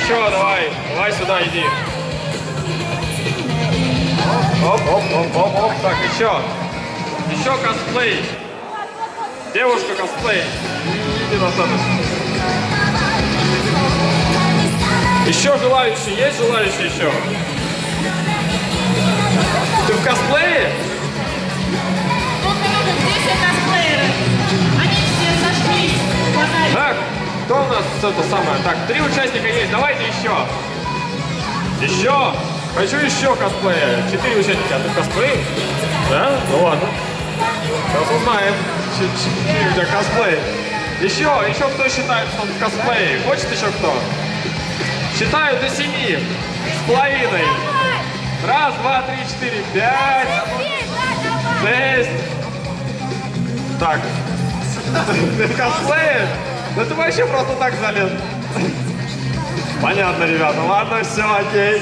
Еще, давай сюда иди. Оп. Так, еще косплей. Девушка косплей. Недостаточно. Еще желающие? Есть желающие еще? Ты в косплее? Вот здесь все косплееры. Они все сошлись. Так, кто у нас это самое? Так, 3 участника есть. Давайте еще. Еще. Хочу еще косплея. 4 участника. А ты в косплее? Да? Ну ладно. Сейчас узнаем. Чей у тебя косплей. Еще кто считает, что он в косплее? Хочет еще кто? Считаю до 7. С половиной. 1, 2, 3, 4, 5, 6. Так. Ты в косплее? Да ты вообще просто так залез. Понятно, ребята. Ладно, все, окей.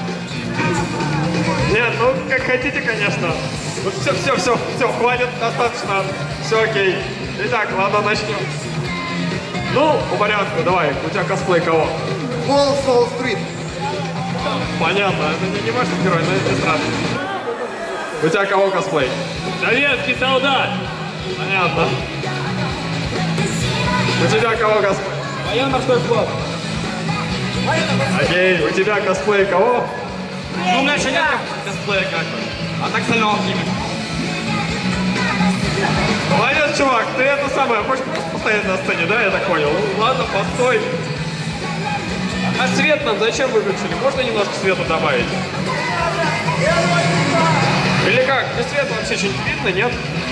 Нет, ну как хотите, конечно. Вот все, хватит, достаточно. Все окей. Итак, ладно, начнем. Ну, по порядку, давай. У тебя косплей кого? Wall Street. Понятно, это не ваш герой, но это не страшно. У тебя кого косплей? Советский солдат. Понятно. У тебя кого косплей? Военно-морской флот. Окей, у тебя косплей кого? Ну, у меня еще нет косплея как бы. А так с легкими. Молодец, чувак, ты это самое, хочешь просто постоять на сцене, да, я так понял? Ну, ладно, постой. А свет нам зачем выключили? Можно немножко света добавить? Или как? Без света вообще что-нибудь видно, нет?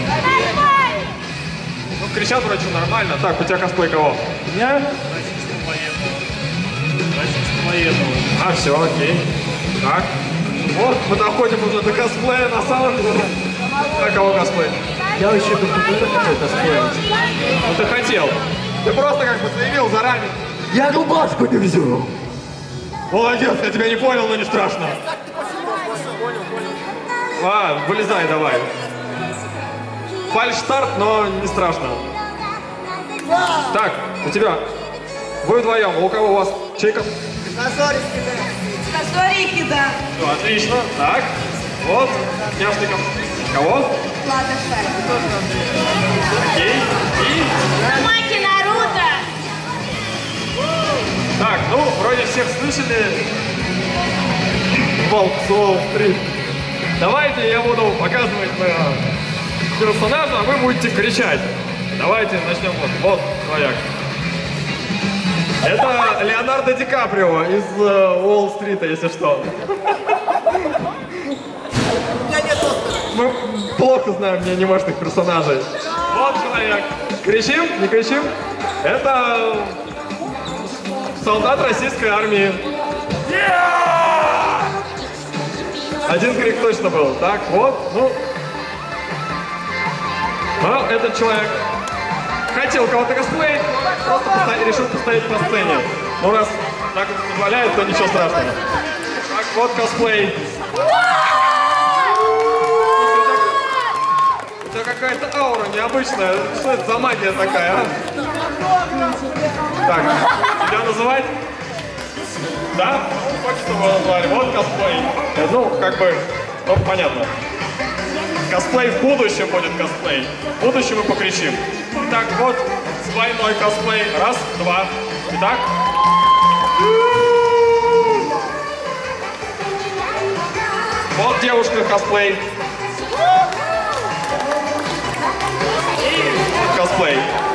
Ну, кричат вроде нормально. Так, у тебя косплей кого? У меня? Военного. А, все, окей. Так. Вот, мы доходим уже до косплея на самом деле. А кого косплей? Я вообще как-то хотел косплеить. Ну ты хотел. Ты просто как бы заявил заранее. Я рубашку не взял. Молодец, я тебя не понял, но не страшно. А, вылезай давай. Фальшстарт, но не страшно. Так, у тебя. Вы вдвоем, у кого у вас чейка? Косорики, да. Все, отлично. Так, вот, Няшников. Кого? Ладошай. Окей. И... Намаки Наруто. Так, ну, вроде всех слышали. Волк с Уолл-стрит. Давайте я буду показывать персонажа, а вы будете кричать. Давайте начнем вот человек. Это Леонардо Ди Каприо из Уолл-стрита, если что. Мы плохо знаем неанимешных персонажей. Вот человек. Кричим? Не кричим? Это солдат российской армии. Один крик точно был. Так, вот, ну. А этот человек хотел кого-то косплеить, просто решил постоять на сцене. Ну, раз так позволяет, то ничего страшного. Так, вот косплей. У тебя какая-то аура необычная. Что это за магия такая, а? Так, тебя называть? Да? Хочется его назвали. Вот косплей. Ну, как бы, ну, понятно. Косплей в будущем будет косплей. В будущем мы покричим. Так, вот, двойной косплей. 1, 2. Итак. Вот девушка косплей. И вот косплей.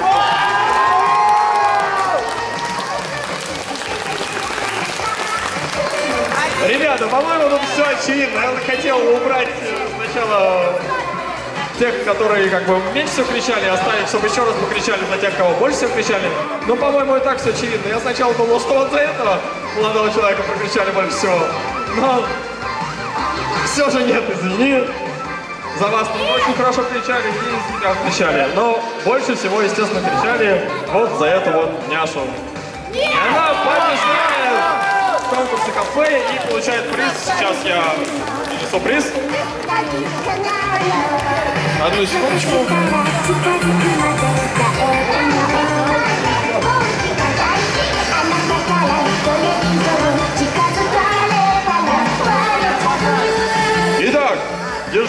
Ребята, по-моему, тут все очевидно. Я хотел убрать сначала тех, которые как бы меньше всего кричали, оставить, чтобы еще раз покричали на тех, кого больше всего кричали. Но, по-моему, и так все очевидно. Я сначала думал, что вот за этого молодого человека прокричали больше всего. Но все же нет, извини. За вас там очень хорошо кричали и за тебя кричали. Но больше всего, естественно, кричали вот за эту вот няшу. И она побеждает в конкурсе косплея и получает приз. Сейчас я принесу приз. Одну секундочку.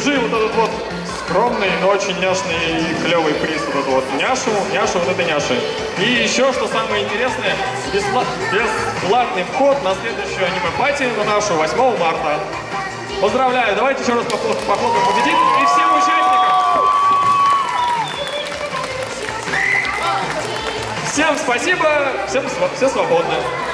Держи вот этот вот скромный, но очень няшный и клевый приз. Вот этот вот няшу вот этой няши. И еще, что самое интересное, бесплатный вход на следующую аниме-пати на нашу 8 марта. Поздравляю, давайте еще раз похлопаем победителям и всем участникам. Всем спасибо, все свободны.